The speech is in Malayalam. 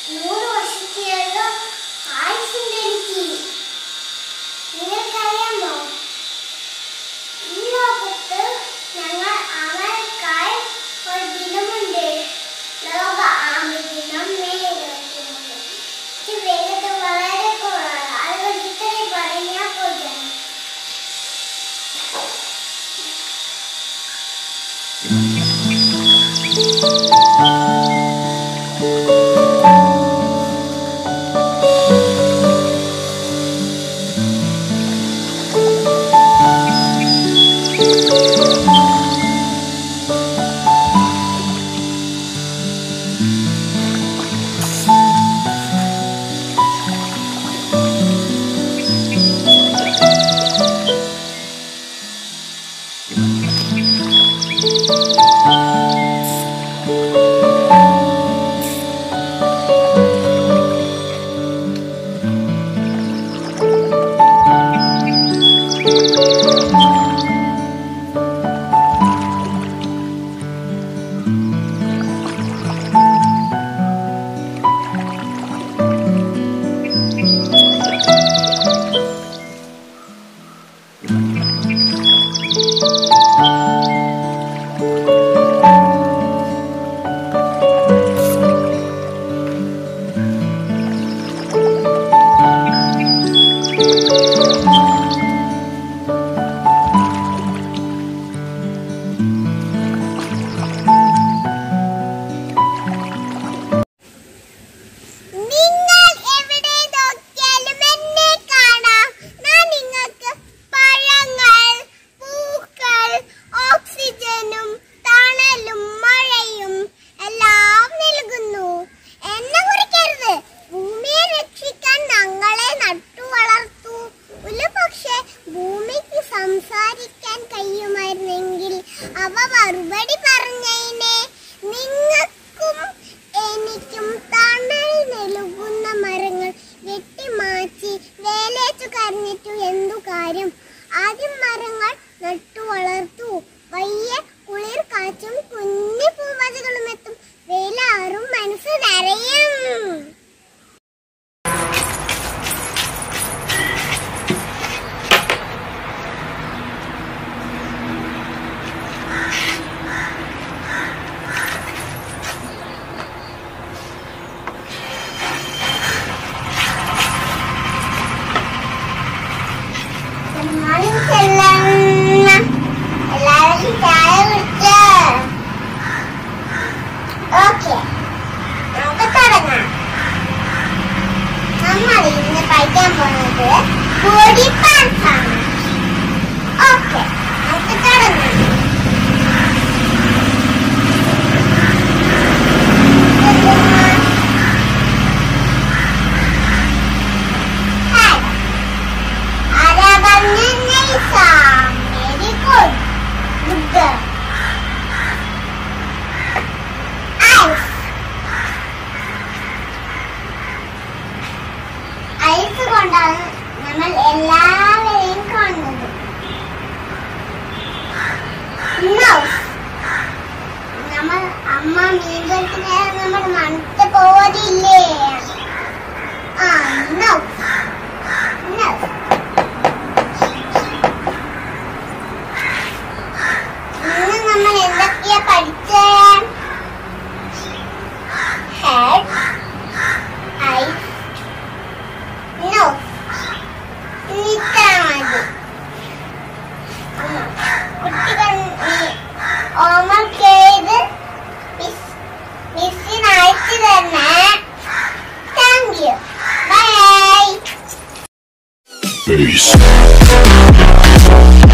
100 വർഷത്തേക്കുള്ള ആയുസ്സുണ്ട് എനിക്ക്. നിങ്ങൾക്കറിയാമോ, ഈ ലോകത്ത് ഞങ്ങൾ ആമകൾക്കായി ഒരു ദിനമുണ്ട്. ലോക ആമ ദിനം മെയ് 23. ഇത് വേഗത വളരെ കുറവാണ്. അതുകൊണ്ട് ഇത്രയും പറയാൻ പോകുകയാണ്. സംസാരിക്കാൻ കഴിയുമായിരുന്നെങ്കിൽ അവ മറുപടി പറഞ്ഞേനെ. നിങ്ങൾക്കും എനിക്കും തണൽ നൽകുന്ന മരങ്ങൾ വെട്ടിമാറ്റി വേലേച്ചു കരഞ്ഞിട്ടു എന്തു കാര്യം? ആദ്യം മരങ്ങൾ നട്ടു വളർത്തു. വയ്യ കുളിർ കാറ്റും കുഞ്ഞു പൂവതികളും എത്തും. വെയിലാറും മനസ്സ് നിറയും. എല്ലാവരും ചായ കുടിച്ചോ? ഓക്കെ, നമുക്ക് തുടങ്ങാം. നമ്മൾ ഇന്ന് കഴിക്കാൻ പോകുന്നത് ബോഡി പാർട്സ് ആണ്. ഓക്കെ, നമുക്ക് തുടങ്ങാം. ഐസ് കൊണ്ടാണ് നമ്മൾ എല്ലാവരെയും കാണുന്നത്. നമ്മൾ അമ്മ മീൻ പൊരിക്കുന്ന നമ്മൾ മണത്ത് പോവതില്ലേ? ഇന്ന് നമ്മൾ എന്തൊക്കെയാ പഠിച്ചേ? ഹെഡ്, ഐസ്, കുട്ടികൾ ഹോംവർക്ക് ചെയ്ത് മിസ്സിന് അയച്ചു തന്നെ. Thank you. ബൈ.